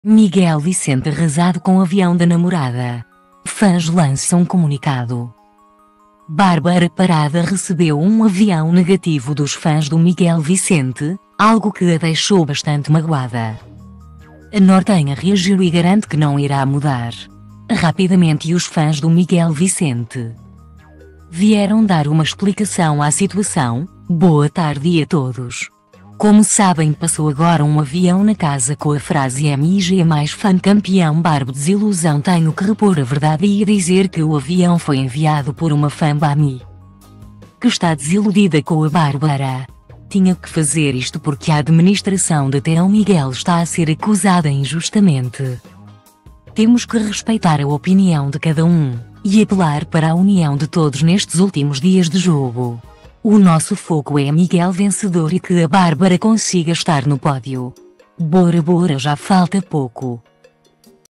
Miguel Vicente arrasado com o avião da namorada. Fãs lançam comunicado. Bárbara Parada recebeu um avião negativo dos fãs do Miguel Vicente, algo que a deixou bastante magoada. A nortenha reagiu e garante que não irá mudar. Rapidamente os fãs do Miguel Vicente vieram dar uma explicação à situação. Boa tarde a todos. Como sabem, passou agora um avião na casa com a frase MIG mais fã campeão Barbo desilusão. Tenho que repor a verdade e dizer que o avião foi enviado por uma fã Bami que está desiludida com a Bárbara. Tinha que fazer isto porque a administração da Tão Miguel está a ser acusada injustamente. Temos que respeitar a opinião de cada um e apelar para a união de todos nestes últimos dias de jogo. O nosso foco é Miguel vencedor e que a Bárbara consiga estar no pódio. Bora, já falta pouco.